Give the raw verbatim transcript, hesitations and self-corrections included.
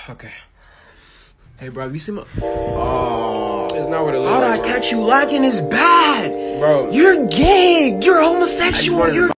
Okay. Hey, bro, have you seen my... Oh. It's not what it looks How like. did I catch you lacking is bad. Bro. You're gay. You're homosexual. You're...